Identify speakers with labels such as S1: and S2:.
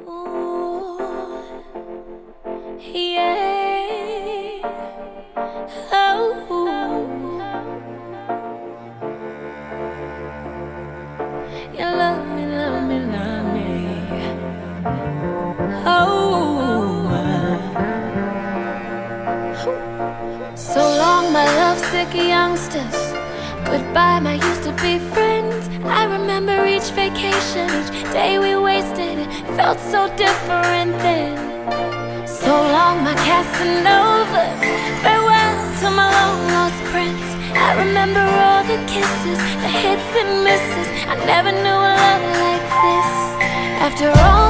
S1: Ooh, yeah. Oh, you love me, love me, love me. Oh, so long, my lovesick youngsters. Goodbye, my used to be friends. I remember each vacation, each day we wasted. It felt so different then. So long, my Casanovas. Farewell to my long lost prince. I remember all the kisses, the hits and misses. I never knew a love like this. After all